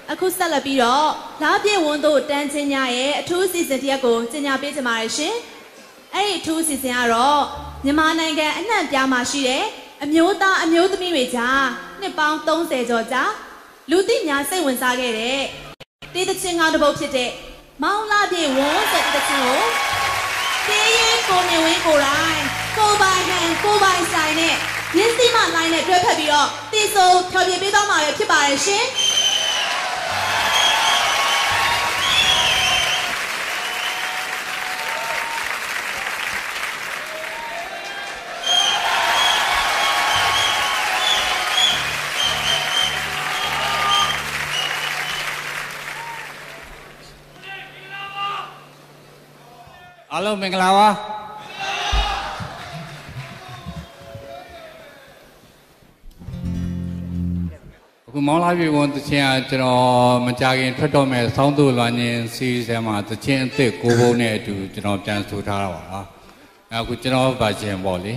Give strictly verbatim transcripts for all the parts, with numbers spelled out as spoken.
အခုဆက်လက်ပြီးတော့လားပြည့်ဝန်းတို့တန်းချင်းများရဲ့အထူးစီစဉ်တစ်ရပ်ကိုကြီးညာပေးကြပါရရှင်။အဲ့ဒီအထူးစီစဉ်ကတော့မြန်မာနိုင်ငံအနှံ့ပြားမှာရှိတဲ့အမျိုးသားအမျိုးသမီးတွေကြားနှစ်ပေါင်းသုံးဆယ်ကျော်ကြာလူသိများစိတ်ဝင်စားခဲ့တဲ့တေးသချင်းကောင်းတစ်ပုဒ်ဖြစ်တဲ့မောင်လားပြည့်ဝန်းဆိုတဲ့သချင်းကိုတေးရင်ကိုနေဝင်းကိုတိုင်းကိုပိုင်ဟန်ကိုပိုင်ဆိုင်နဲ့ရင်းစီမလိုင်းနဲ့တွဲဖက်ပြီးတော့တီဆိုဖြောပြပေးသွားမှာပဲဖြစ်ပါရဲ့ရှင်။အားလုံးမင်္ဂလာပါအခုမောင်လာပြေဝန်တခြင်းကကျွန်တော်မကြခင်ထွက်တော့မဲ့ဆောင်းသူလွမ်းခြင်းစီးစဲမှာတခြင်းအစ်စ်ကိုဘုံနဲ့အတူကျွန်တော်ပြန်ဆိုထားတာပါလားအခုကျွန်တော်ဗာခြင်းပေါ့လေ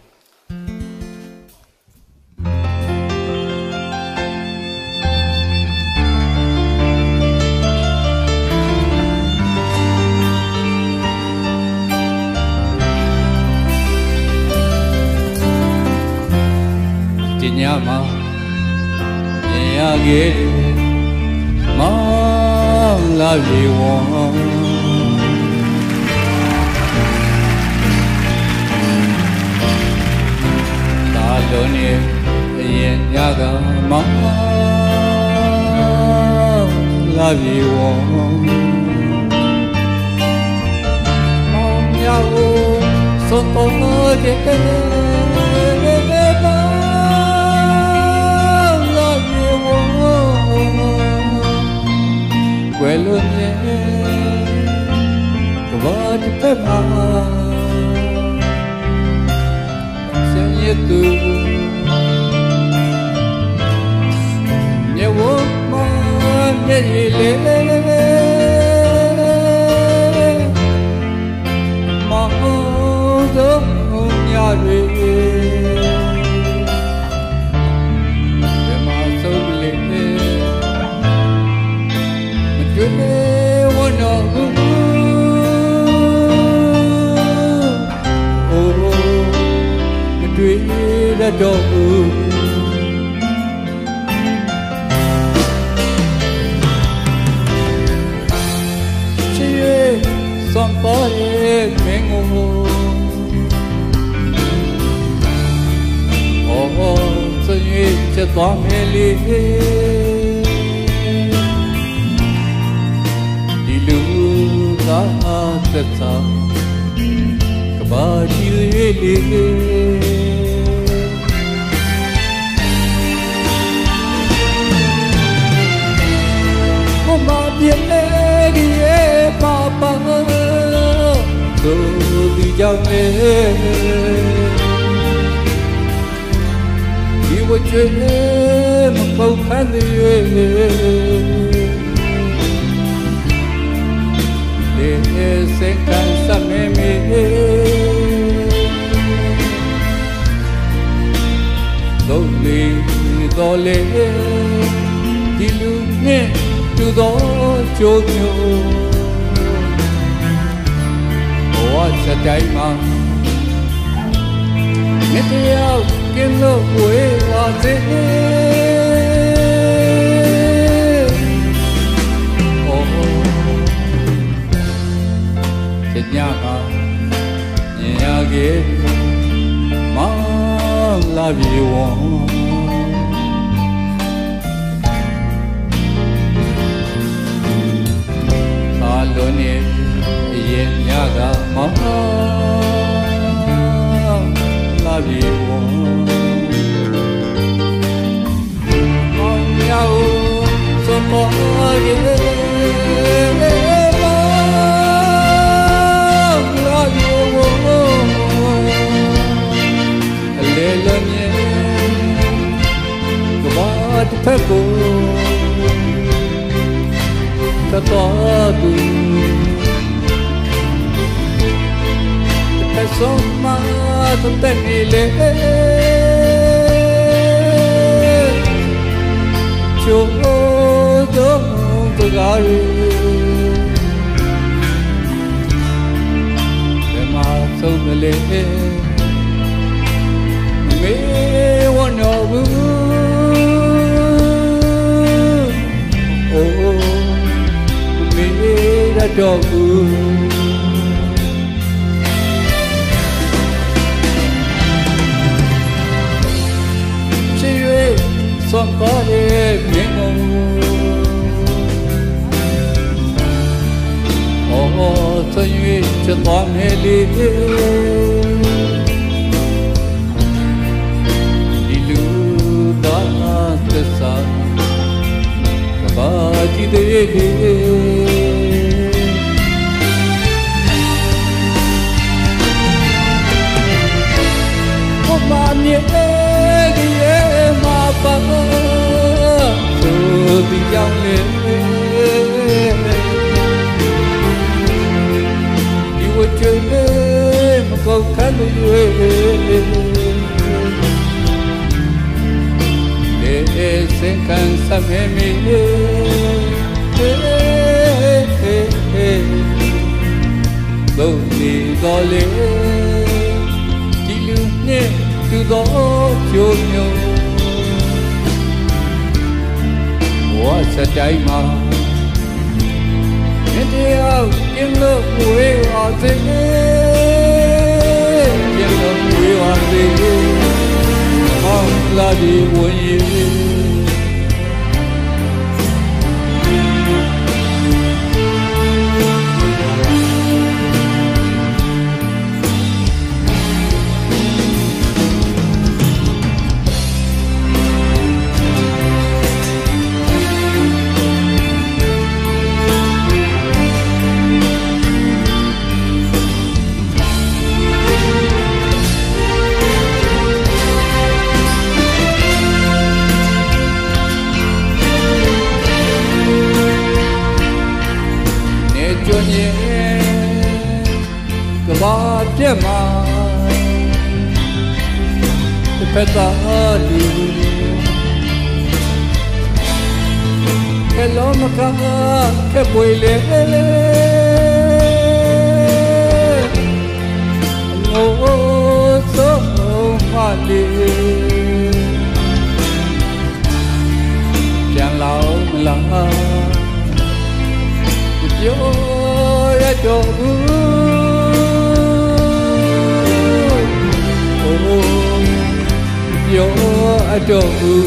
ညမှာမြင်ရခဲ့မောင်လာပြေဝံသာလုံးနေအရင်ညကမောင်လာပြေဝံမောင်မြောက်ဆုံးတော့တဲ့ကွယ်လွန်ရဲ့ကဘာတစ်ဖက်မှာဆင်းရဲသူမြေဝမမျက်ရည်လေးမောင်တို့ညတွေတော့ဘူးချီစွန်ပေါ်ရဲ့မင်းကိုအော်စရွေးချက်သွားမယ်လေဒီလူကသက်သာကဘာကြီးလေးမာပြေကြီးရဲ့ပါပါသူဒီကြောင့်လေဒီဝချွေမပေါက်ဖန်သေးလေစင်ကန်စမေမေတော့လေတော့လေဒီလူနဲ့တူသောကြိုးမျိုးဘဝချက်တိုင်းမှာမြတ်တရားကင်းလို့ဝေးပါစေအိုးချက်ညမှာမြင်ရခဲ့မောင်လာပြေဝံလွန်နေရင်ညကမောင်လာပြေဝံမောင်ရောက်စပေါ်ရဲ့မောင်လာပြေဝံအလေလွန်နေကဘာတစ်ဖက်ကိုတော်သူတဆုံးမတဲ့နေလေချိုး don't forget so the lady me one of oh me that dog she somebody me oh so you just want me dilu da sa kabati de oh ma ne ye ma pa so bi yang le chơi đêm mà câu khát lưỡi để sen can sa me mi đâu đi đó lệ chỉ lưu nhẹ từ đó chiều nhau quá sa trái mà India, in the way of the in the way of the I'm glad you Jema petali hello maka ke boile no so mali chẳng lao la yo ya cho yo adore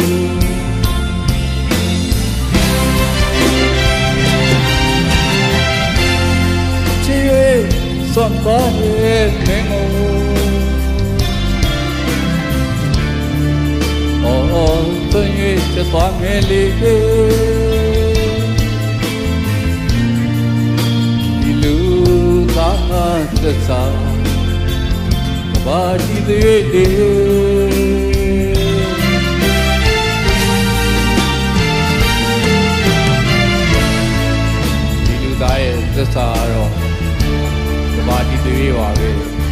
chie son ba he mengo oh tôi như cho toan nghe li ilu ta ta sa ba di de the sorrow the body to you are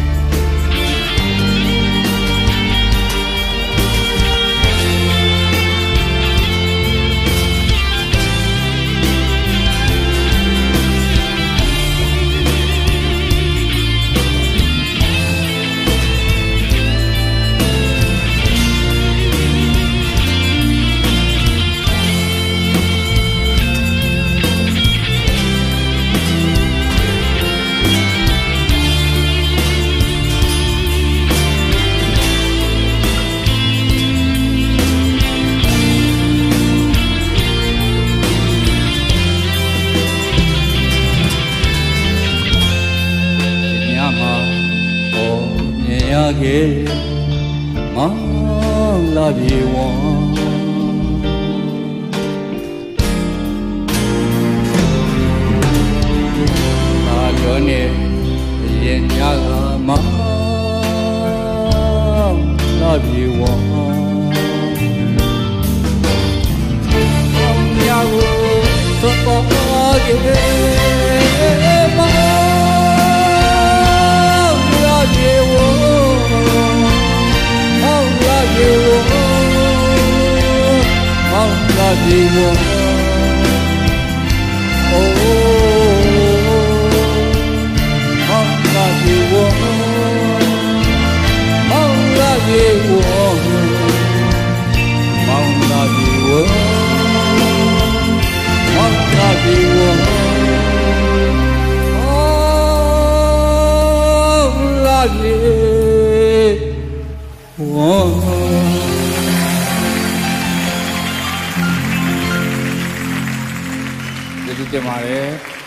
ke ma la bi won ta lo ne yin ya ma la bi won ya wo to to ge ma la bi won love you, ပြေဝမောင်လာပြေဝမောင်လာပြေဝလာပြေဝဒီလိုကြမှာလေ